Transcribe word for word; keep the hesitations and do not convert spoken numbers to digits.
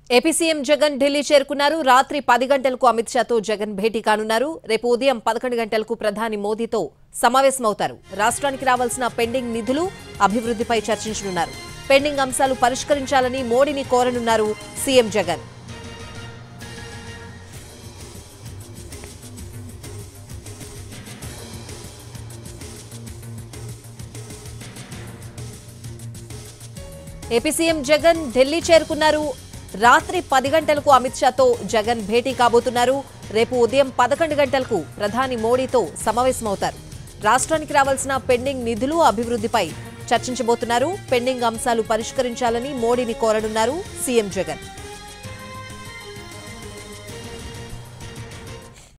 AP CM Jagan Delhi చేరుకున్నారు. రాత్రి పది గంటలకు అమిత్ షాతో జగన్ భేటీ కానున్నారు. రేపు ఉదయం పదకొండు గంటలకు ప్రధాని మోదీతో సమావేశమవుతారు. రాష్ట్రానికి రావాల్సిన పెండింగ్ నిధులు, అభివృద్ధిపై చర్చించనున్నారు. పెండింగ్ అంశాలు పరిష్కరించాలని మోడీని కోరనున్నారు CM Jagan. AP CM Jagan Delhi చేరుకున్నారు. రాత్రి పది గంటలకు అమిత్ షాతో జగన్ భేటీ కాబోతున్నారు. రేపు ఉదయం పదకొండు గంటలకు ప్రధాని మోడీతో సమావేశమవుతారు. రాష్ట్రానికి రావాల్సిన పెండింగ్ నిధులు, అభివృద్ధిపై చర్చించబోతున్నారు. పెండింగ్ అంశాలు పరిష్కరించాలని మోడీని కోరనున్నారు సీఎం జగన్.